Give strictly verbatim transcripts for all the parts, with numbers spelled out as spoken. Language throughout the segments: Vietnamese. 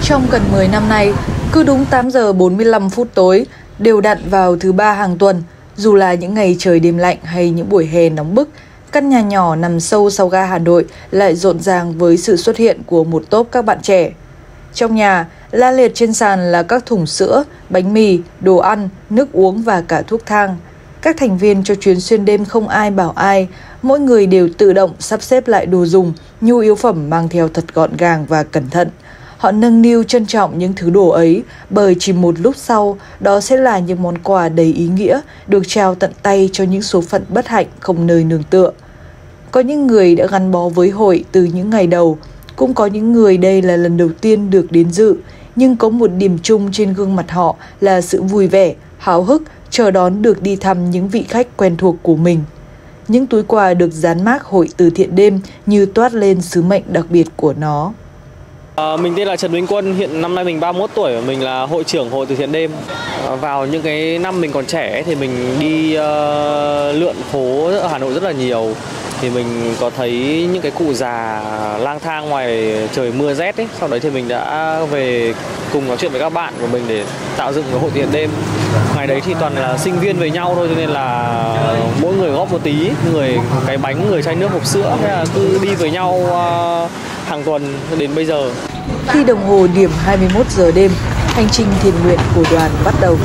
Trong gần mười năm nay, cứ đúng tám giờ bốn mươi lăm phút tối, đều đặn vào thứ ba hàng tuần, dù là những ngày trời đêm lạnh hay những buổi hè nóng bức, căn nhà nhỏ nằm sâu sau ga Hà Nội lại rộn ràng với sự xuất hiện của một tốp các bạn trẻ. Trong nhà, la liệt trên sàn là các thùng sữa, bánh mì, đồ ăn, nước uống và cả thuốc thang. Các thành viên cho chuyến xuyên đêm không ai bảo ai, mỗi người đều tự động sắp xếp lại đồ dùng, nhu yếu phẩm mang theo thật gọn gàng và cẩn thận. Họ nâng niu trân trọng những thứ đồ ấy, bởi chỉ một lúc sau, đó sẽ là những món quà đầy ý nghĩa được trao tận tay cho những số phận bất hạnh không nơi nương tựa. Có những người đã gắn bó với hội từ những ngày đầu, cũng có những người đây là lần đầu tiên được đến dự, nhưng có một điểm chung trên gương mặt họ là sự vui vẻ, háo hức, chờ đón được đi thăm những vị khách quen thuộc của mình. Những túi quà được dán mác Hội Từ Thiện Đêm như toát lên sứ mệnh đặc biệt của nó. À, mình tên là Trần Minh Quân, hiện năm nay mình ba mươi mốt tuổi và mình là hội trưởng Hội Từ Thiện Đêm. À, vào những cái năm mình còn trẻ thì mình đi uh, lượn phố ở Hà Nội rất là nhiều. Thì mình có thấy những cái cụ già lang thang ngoài trời mưa rét ấy. Sau đấy thì mình đã về cùng nói chuyện với các bạn của mình để tạo dựng cái Hội Từ Thiện Đêm. Ngày đấy thì toàn là sinh viên với nhau thôi, cho nên là mỗi người góp một tí, người cái bánh, người chai nước, hộp sữa, thế là cứ đi với nhau uh, hàng tuần đến bây giờ. Khi đồng hồ điểm hai mươi mốt giờ đêm, hành trình thiện nguyện của đoàn bắt đầu.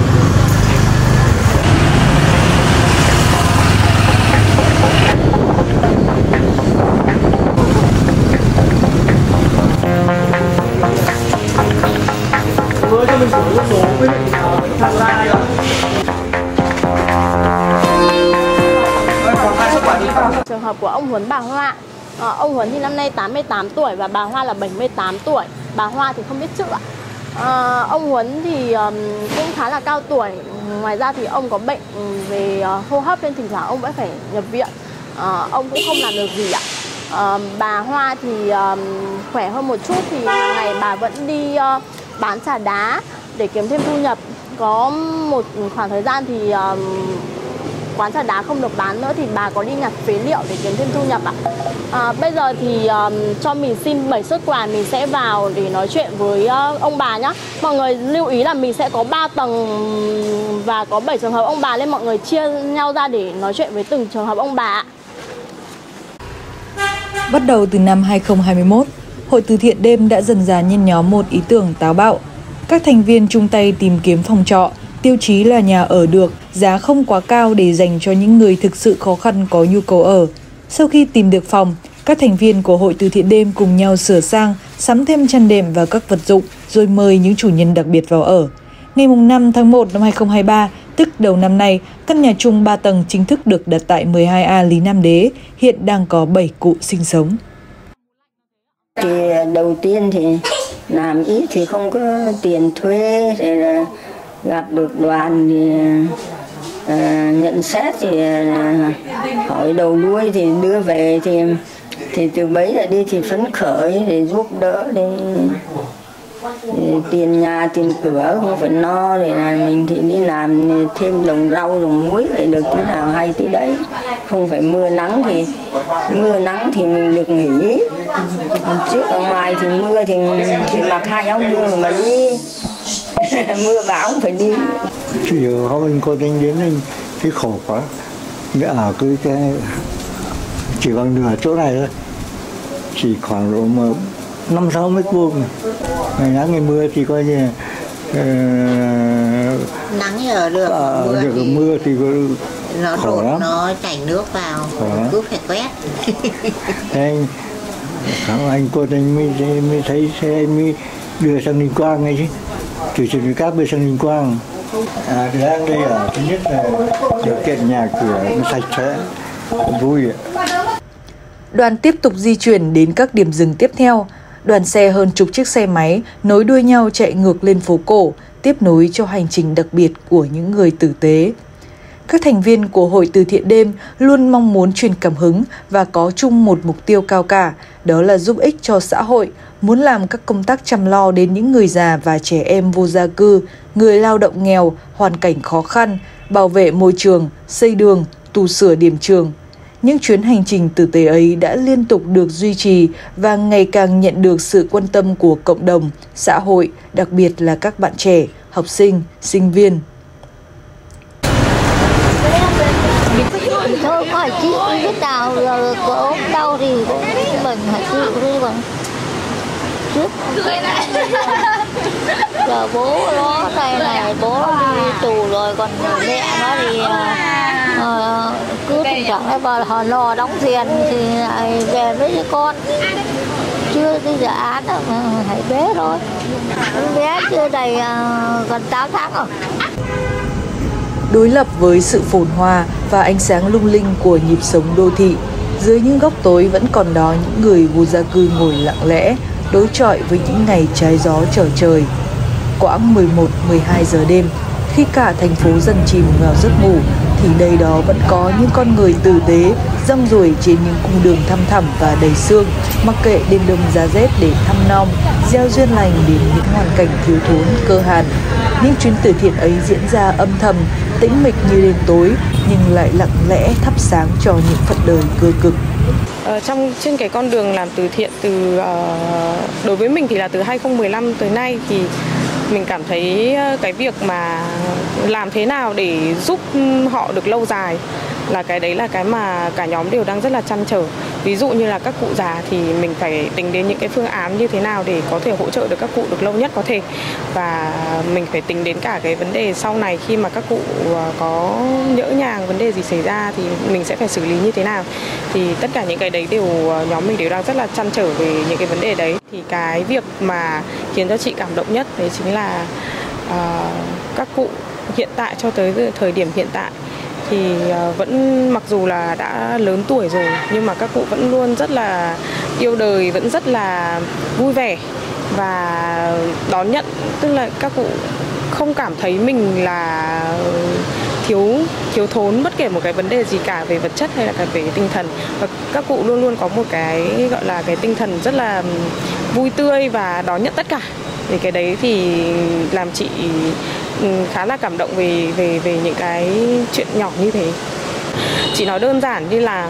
Trường hợp của ông Huấn, bà Hoa. À, ông Huấn thì năm nay tám mươi tám tuổi và bà Hoa là bảy mươi tám tuổi. Bà Hoa thì không biết chữ ạ. À, ông Huấn thì um, cũng khá là cao tuổi. Ngoài ra thì ông có bệnh về uh, hô hấp nên thỉnh thoảng ông vẫn phải nhập viện. À, ông cũng không làm được gì ạ. À, bà Hoa thì um, khỏe hơn một chút, thì hàng ngày bà vẫn đi uh, bán trà đá để kiếm thêm thu nhập. Có một khoảng thời gian thì um, quán trà đá không được bán nữa thì bà có đi nhặt phế liệu để kiếm thêm thu nhập ạ. À, bây giờ thì um, cho mình xin bảy suất quà, mình sẽ vào để nói chuyện với uh, ông bà nhé. Mọi người lưu ý là mình sẽ có ba tầng và có bảy trường hợp ông bà, nên mọi người chia nhau ra để nói chuyện với từng trường hợp ông bà. Bắt đầu từ năm hai không hai mốt, Hội Từ Thiện Đêm đã dần dà nhen nhóm một ý tưởng táo bạo. Các thành viên chung tay tìm kiếm phòng trọ, tiêu chí là nhà ở được, giá không quá cao để dành cho những người thực sự khó khăn có nhu cầu ở. Sau khi tìm được phòng, các thành viên của Hội Từ Thiện Đêm cùng nhau sửa sang, sắm thêm chăn đệm và các vật dụng, rồi mời những chủ nhân đặc biệt vào ở. Ngày năm tháng một năm hai không hai ba, tức đầu năm nay, căn nhà chung ba tầng chính thức được đặt tại mười hai A Lý Nam Đế, hiện đang có bảy cụ sinh sống. Thì đầu tiên thì làm ít thì không có tiền thuê, thì là gặp được đoàn thì à, nhận xét thì à, hỏi đầu đuôi thì đưa về, thì thì từ bấy giờ đi thì phấn khởi để giúp đỡ, để, để tiền nhà tiền cửa không phải no, để là mình thì đi làm thêm lồng rau lồng muối để được thế nào hay tí đấy, không phải mưa nắng thì mưa nắng thì mình được nghỉ. Trước ở ngoài thì mưa thì, thì mặc hai áo mưa mà đi mưa bão phải đi. Chỉ ở hôm mình có đánh đến mình cái khổ quá, ở cái, cái chỉ bằng nửa chỗ này thôi, chỉ khoảng độ mà năm sáu mét vuông, ngày nắng ngày mưa thì coi như uh, nắng thì ở được, à, mưa, được thì mưa thì nó khổ lắm, nó chảy nước vào, cứ phải quét. anh anh cô anh mới, mới thấy xe anh mới đưa sang Ninh Quang ngay chứ, từ Trần Cát đưa sang Ninh Quang. À, thì đang đây ở thứ nhất là điều kiện nhà cửa nó sạch sẽ, vui ạ. Đoàn tiếp tục di chuyển đến các điểm dừng tiếp theo. Đoàn xe hơn chục chiếc xe máy nối đuôi nhau chạy ngược lên phố cổ, tiếp nối cho hành trình đặc biệt của những người tử tế. Các thành viên của Hội Từ Thiện Đêm luôn mong muốn truyền cảm hứng và có chung một mục tiêu cao cả, đó là giúp ích cho xã hội, muốn làm các công tác chăm lo đến những người già và trẻ em vô gia cư, người lao động nghèo, hoàn cảnh khó khăn, bảo vệ môi trường, xây đường, tu sửa điểm trường. Những chuyến hành trình tử tế ấy đã liên tục được duy trì và ngày càng nhận được sự quan tâm của cộng đồng, xã hội, đặc biệt là các bạn trẻ, học sinh, sinh viên. Thôi có chị biết nào là có đau thì cũng mình phải chịu đi bằng trước. Giờ bố nó đây này, bố nó đi tù rồi, còn mẹ nó thì uh, cứ tình trạng ấy vào họ lò đóng tiền thì lại về với đứa con. Chưa đi dự án mà hãy bé thôi. Bé chưa đầy uh, gần tám tháng rồi. Đối lập với sự phồn hoa và ánh sáng lung linh của nhịp sống đô thị, dưới những góc tối vẫn còn đó những người vô gia cư ngồi lặng lẽ, đối chọi với những ngày trái gió trở trời. Quãng mười một mười hai giờ đêm, khi cả thành phố dần chìm vào giấc ngủ, thì đây đó vẫn có những con người tử tế rong ruổi trên những cung đường thăm thẳm và đầy sương, mặc kệ đêm đông giá rét để thăm nom, gieo duyên lành đến những hoàn cảnh thiếu thốn cơ hàn. Những chuyến từ thiện ấy diễn ra âm thầm, tĩnh mịch như đêm tối, nhưng lại lặng lẽ thắp sáng cho những phận đời cơ cực. Ờ, trong trên cái con đường làm từ thiện từ uh, đối với mình thì là từ hai không một năm tới nay, thì mình cảm thấy cái việc mà làm thế nào để giúp họ được lâu dài là cái đấy là cái mà cả nhóm đều đang rất là trăn trở. Ví dụ như là các cụ già thì mình phải tính đến những cái phương án như thế nào để có thể hỗ trợ được các cụ được lâu nhất có thể. Và mình phải tính đến cả cái vấn đề sau này khi mà các cụ có nhỡ nhàng vấn đề gì xảy ra thì mình sẽ phải xử lý như thế nào. Thì tất cả những cái đấy đều nhóm mình đều đang rất là trăn trở về những cái vấn đề đấy. Thì cái việc mà khiến cho chị cảm động nhất đấy chính là uh, các cụ hiện tại cho tới thời điểm hiện tại thì vẫn mặc dù là đã lớn tuổi rồi nhưng mà các cụ vẫn luôn rất là yêu đời, vẫn rất là vui vẻ và đón nhận, tức là các cụ không cảm thấy mình là thiếu thiếu thốn bất kể một cái vấn đề gì cả về vật chất hay là cả về tinh thần, và các cụ luôn luôn có một cái gọi là cái tinh thần rất là vui tươi và đón nhận tất cả. Thì cái đấy thì làm chị khá là cảm động về về về những cái chuyện nhỏ như thế. Chỉ nói đơn giản như là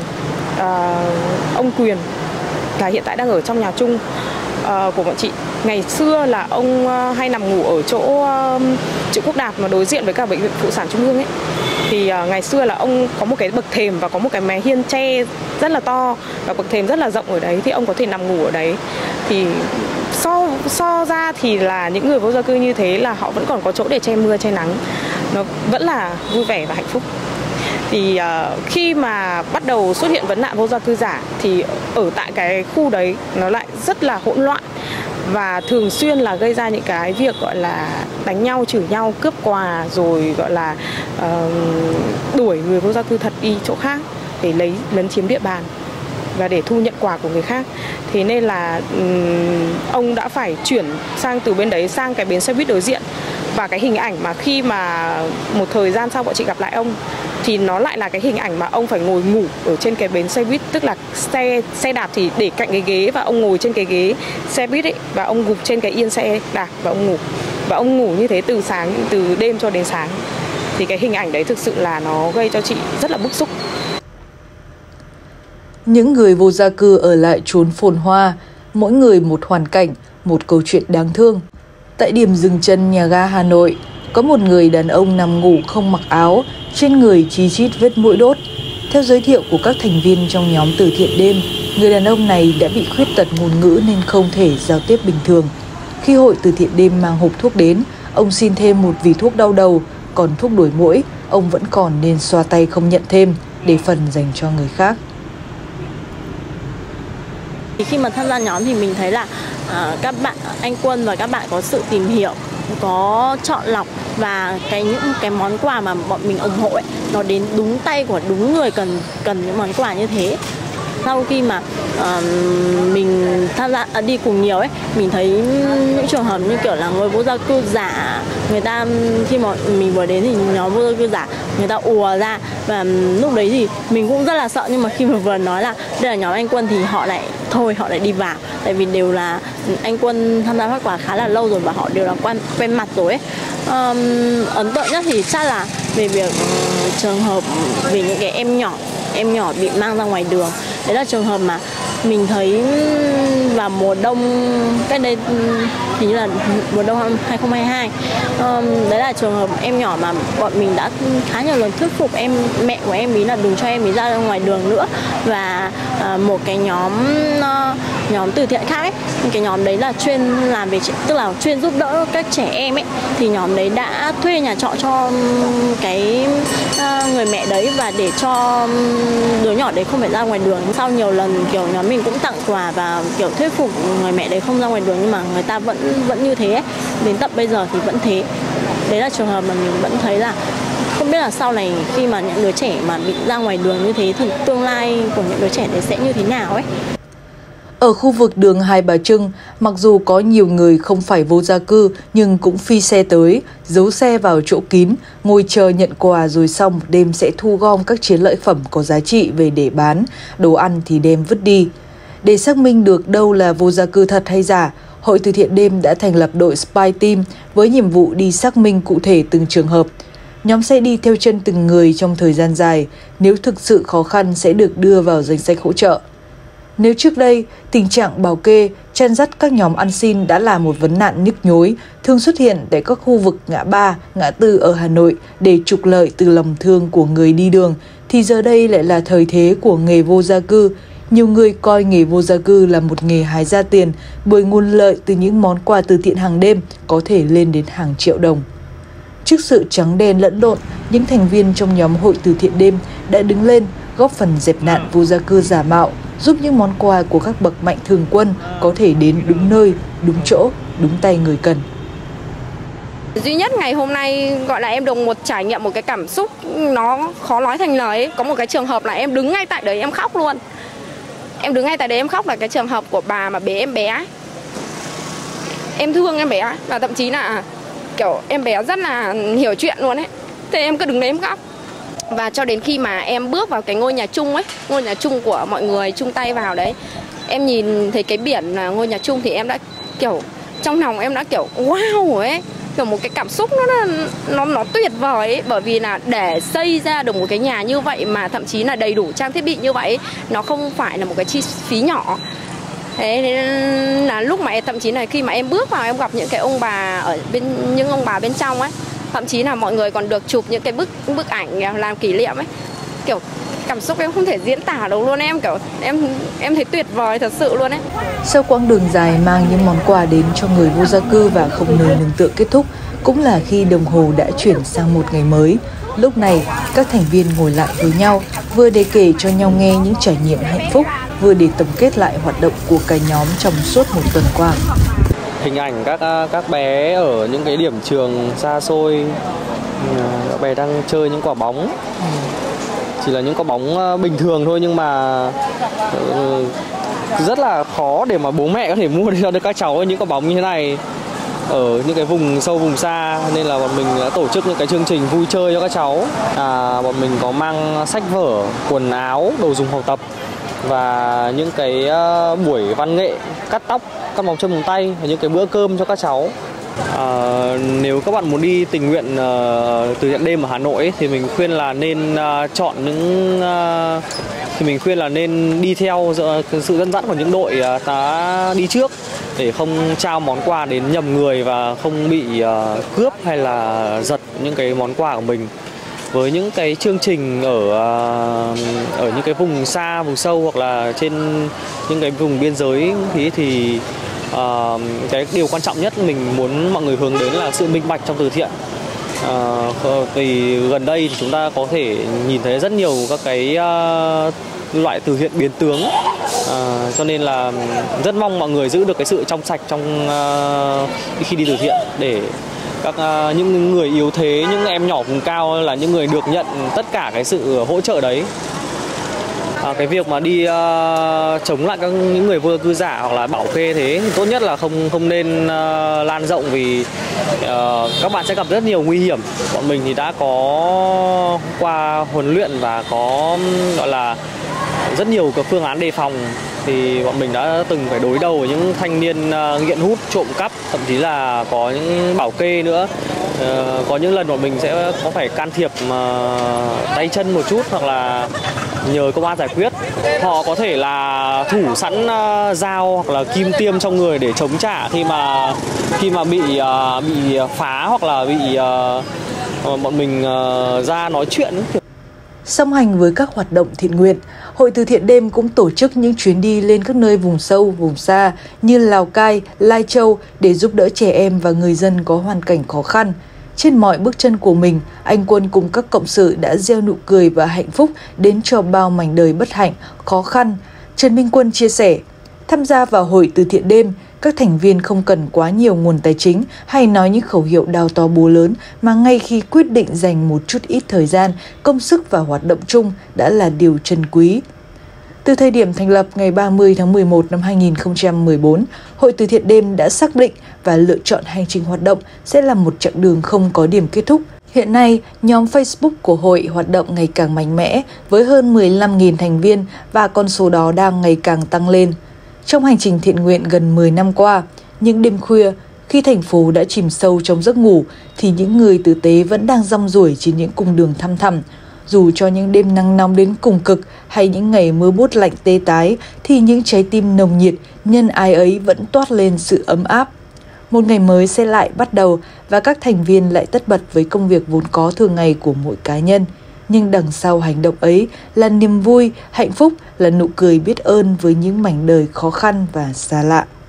uh, ông Quyền là hiện tại đang ở trong nhà chung uh, của bọn chị. Ngày xưa là ông uh, hay nằm ngủ ở chỗ uh, Triệu Quốc Đạt mà đối diện với cả bệnh viện Phụ sản Trung ương ấy. Thì uh, ngày xưa là ông có một cái bậc thềm và có một cái mái hiên tre rất là to và bậc thềm rất là rộng ở đấy, thì ông có thể nằm ngủ ở đấy. Thì so so ra thì là những người vô gia cư như thế là họ vẫn còn có chỗ để che mưa che nắng, nó vẫn là vui vẻ và hạnh phúc. Thì uh, khi mà bắt đầu xuất hiện vấn nạn vô gia cư giả thì ở tại cái khu đấy nó lại rất là hỗn loạn và thường xuyên là gây ra những cái việc gọi là đánh nhau, chửi nhau, cướp quà, rồi gọi là uh, đuổi người vô gia cư thật đi chỗ khác để lấy lấn chiếm địa bàn và để thu nhận quà của người khác. Thế nên là um, ông đã phải chuyển sang từ bên đấy sang cái bến xe buýt đối diện. Và cái hình ảnh mà khi mà một thời gian sau bọn chị gặp lại ông thì nó lại là cái hình ảnh mà ông phải ngồi ngủ ở trên cái bến xe buýt, tức là xe xe đạp thì để cạnh cái ghế và ông ngồi trên cái ghế xe buýt ấy, và ông gục trên cái yên xe đạp và ông ngủ. Và ông ngủ như thế từ sáng, từ đêm cho đến sáng. Thì cái hình ảnh đấy thực sự là nó gây cho chị rất là bức xúc. Những người vô gia cư ở lại chốn phồn hoa, mỗi người một hoàn cảnh, một câu chuyện đáng thương. Tại điểm dừng chân nhà ga Hà Nội, có một người đàn ông nằm ngủ không mặc áo, trên người chi chít vết mũi đốt. Theo giới thiệu của các thành viên trong nhóm từ thiện đêm, người đàn ông này đã bị khuyết tật ngôn ngữ nên không thể giao tiếp bình thường. Khi hội từ thiện đêm mang hộp thuốc đến, ông xin thêm một vỉ thuốc đau đầu, còn thuốc đuổi muỗi, ông vẫn còn nên xoa tay không nhận thêm, để phần dành cho người khác. Khi mà tham gia nhóm thì mình thấy là uh, các bạn, anh Quân và các bạn có sự tìm hiểu, có chọn lọc, và cái những cái món quà mà bọn mình ủng hộ ấy, nó đến đúng tay của đúng người cần cần những món quà như thế. Sau khi mà uh, mình tham gia uh, đi cùng nhiều ấy, mình thấy những trường hợp như kiểu là người vô gia cư giả, người ta khi mà mình vừa đến thì nhóm vô gia cư giả người ta ùa ra, và lúc đấy thì mình cũng rất là sợ, nhưng mà khi mà vừa nói là đây là nhóm anh Quân thì họ lại thôi họ lại đi vào, tại vì đều là anh Quân tham gia phát quà khá là lâu rồi và họ đều là quen quen mặt rồi ấy. Um, ấn tượng nhất thì chắc là về việc uh, trường hợp về những cái em nhỏ em nhỏ bị mang ra ngoài đường. Đấy là trường hợp mà mình thấy vào mùa đông, cách đây hình như là mùa đông hai không hai hai. Đấy là trường hợp em nhỏ mà bọn mình đã khá nhiều lần thuyết phục em mẹ của em ý là đừng cho em ý ra ngoài đường nữa. Và một cái nhóm nhóm từ thiện khác ấy, cái nhóm đấy là chuyên làm về, tức là chuyên giúp đỡ các trẻ em ấy, thì nhóm đấy đã thuê nhà trọ cho cái người mẹ đấy và để cho đứa nhỏ đấy không phải ra ngoài đường. Sau nhiều lần kiểu nhóm mình cũng tặng quà và kiểu thuyết phục người mẹ đấy không ra ngoài đường, nhưng mà người ta vẫn vẫn như thế ấy. Đến tận bây giờ thì vẫn thế. Đấy là trường hợp mà mình vẫn thấy là không biết là sau này khi mà những đứa trẻ mà bị ra ngoài đường như thế thì tương lai của những đứa trẻ đấy sẽ như thế nào ấy. Ở khu vực đường Hai Bà Trưng, mặc dù có nhiều người không phải vô gia cư nhưng cũng phi xe tới, giấu xe vào chỗ kín, ngồi chờ nhận quà rồi xong một đêm sẽ thu gom các chiến lợi phẩm có giá trị về để bán, đồ ăn thì đem vứt đi. Để xác minh được đâu là vô gia cư thật hay giả, Hội Từ Thiện Đêm đã thành lập đội Spy Team với nhiệm vụ đi xác minh cụ thể từng trường hợp. Nhóm sẽ đi theo chân từng người trong thời gian dài, nếu thực sự khó khăn sẽ được đưa vào danh sách hỗ trợ. Nếu trước đây, tình trạng bảo kê, chăn dắt các nhóm ăn xin đã là một vấn nạn nhức nhối, thường xuất hiện tại các khu vực ngã ba, ngã tư ở Hà Nội để trục lợi từ lòng thương của người đi đường, thì giờ đây lại là thời thế của nghề vô gia cư. Nhiều người coi nghề vô gia cư là một nghề hái ra tiền bởi nguồn lợi từ những món quà từ thiện hàng đêm có thể lên đến hàng triệu đồng. Trước sự trắng đen lẫn lộn, những thành viên trong nhóm Hội Từ Thiện Đêm đã đứng lên góp phần dẹp nạn vô gia cư giả mạo, giúp những món quà của các bậc mạnh thường quân có thể đến đúng nơi, đúng chỗ, đúng tay người cần. Duy nhất ngày hôm nay gọi là em được một trải nghiệm một cái cảm xúc nó khó nói thành lời ấy. Có một cái trường hợp là em đứng ngay tại đấy em khóc luôn. Em đứng ngay tại đấy em khóc là cái trường hợp của bà mà bế em bé. Em thương em bé và thậm chí là kiểu em bé rất là hiểu chuyện luôn ấy. Thế em cứ đứng đấy em khóc. Và cho đến khi mà em bước vào cái ngôi nhà chung ấy, ngôi nhà chung của mọi người chung tay vào đấy, em nhìn thấy cái biển là ngôi nhà chung thì em đã kiểu trong lòng em đã kiểu wow ấy, kiểu một cái cảm xúc nó nó nó tuyệt vời ấy, bởi vì là để xây ra được một cái nhà như vậy mà thậm chí là đầy đủ trang thiết bị như vậy, nó không phải là một cái chi phí nhỏ. Thế nên là lúc mà em, thậm chí là khi mà em bước vào em gặp những cái ông bà ở bên, những ông bà bên trong ấy, thậm chí là mọi người còn được chụp những cái bức bức ảnh làm kỷ niệm ấy, kiểu cảm xúc em không thể diễn tả được luôn, em kiểu em em thấy tuyệt vời thật sự luôn ấy. Sau quãng đường dài mang những món quà đến cho người vô gia cư và không nơi nương tựa kết thúc, cũng là khi đồng hồ đã chuyển sang một ngày mới. Lúc này, các thành viên ngồi lại với nhau, vừa để kể cho nhau nghe những trải nghiệm hạnh phúc, vừa để tổng kết lại hoạt động của cả nhóm trong suốt một tuần qua. Hình ảnh các các bé ở những cái điểm trường xa xôi, các bé đang chơi những quả bóng, chỉ là những quả bóng bình thường thôi nhưng mà rất là khó để mà bố mẹ có thể mua cho các cháu những quả bóng như thế này ở những cái vùng sâu vùng xa, nên là bọn mình đã tổ chức những cái chương trình vui chơi cho các cháu. À, bọn mình có mang sách vở, quần áo, đồ dùng học tập và những cái buổi văn nghệ, cắt tóc, cắt móng chân móng tay và những cái bữa cơm cho các cháu. À, nếu các bạn muốn đi tình nguyện uh, từ thiện đêm ở Hà Nội ấy, thì mình khuyên là nên uh, chọn những uh, thì mình khuyên là nên đi theo sự dẫn dắt của những đội uh, tá đi trước để không trao món quà đến nhầm người và không bị uh, cướp hay là giật những cái món quà của mình. Với những cái chương trình ở uh, ở những cái vùng xa, vùng sâu hoặc là trên những cái vùng biên giới thì thì Uh, cái điều quan trọng nhất mình muốn mọi người hướng đến là sự minh bạch trong từ thiện. Uh, vì gần đây thì chúng ta có thể nhìn thấy rất nhiều các cái uh, loại từ thiện biến tướng, uh, cho nên là rất mong mọi người giữ được cái sự trong sạch trong uh, khi đi từ thiện để các uh, những người yếu thế, những em nhỏ vùng cao là những người được nhận tất cả cái sự hỗ trợ đấy. À, cái việc mà đi uh, chống lại các những người vô gia cư giả hoặc là bảo kê thế thì tốt nhất là không không nên uh, lan rộng, vì uh, các bạn sẽ gặp rất nhiều nguy hiểm. Bọn mình thì đã có qua huấn luyện và có gọi là rất nhiều các phương án đề phòng, thì bọn mình đã từng phải đối đầu với những thanh niên uh, nghiện hút, trộm cắp, thậm chí là có những bảo kê nữa. Uh, có những lần bọn mình sẽ có phải can thiệp uh, tay chân một chút hoặc là nhờ công an giải quyết. Họ có thể là thủ sẵn uh, dao hoặc là kim tiêm trong người để chống trả khi mà khi mà bị uh, bị phá hoặc là bị uh, bọn mình uh, ra nói chuyện. Song hành với các hoạt động thiện nguyện, Hội Từ Thiện Đêm cũng tổ chức những chuyến đi lên các nơi vùng sâu, vùng xa như Lào Cai, Lai Châu để giúp đỡ trẻ em và người dân có hoàn cảnh khó khăn. Trên mọi bước chân của mình, anh Quân cùng các cộng sự đã gieo nụ cười và hạnh phúc đến cho bao mảnh đời bất hạnh, khó khăn. Trần Minh Quân chia sẻ, tham gia vào Hội Từ Thiện Đêm, các thành viên không cần quá nhiều nguồn tài chính hay nói những khẩu hiệu đào to búa lớn, mà ngay khi quyết định dành một chút ít thời gian, công sức và hoạt động chung đã là điều trân quý. Từ thời điểm thành lập ngày ba mươi tháng mười một năm hai nghìn không trăm mười bốn, Hội Từ Thiện Đêm đã xác định và lựa chọn hành trình hoạt động sẽ là một chặng đường không có điểm kết thúc. Hiện nay, nhóm Facebook của hội hoạt động ngày càng mạnh mẽ với hơn mười lăm nghìn thành viên và con số đó đang ngày càng tăng lên. Trong hành trình thiện nguyện gần mười năm qua, những đêm khuya, khi thành phố đã chìm sâu trong giấc ngủ, thì những người tử tế vẫn đang rong ruổi trên những cung đường thăm thẳm. Dù cho những đêm nắng nóng đến cùng cực hay những ngày mưa buốt lạnh tê tái, thì những trái tim nồng nhiệt nhân ái ấy vẫn toát lên sự ấm áp. Một ngày mới sẽ lại bắt đầu và các thành viên lại tất bật với công việc vốn có thường ngày của mỗi cá nhân. Nhưng đằng sau hành động ấy là niềm vui, hạnh phúc, là nụ cười biết ơn với những mảnh đời khó khăn và xa lạ.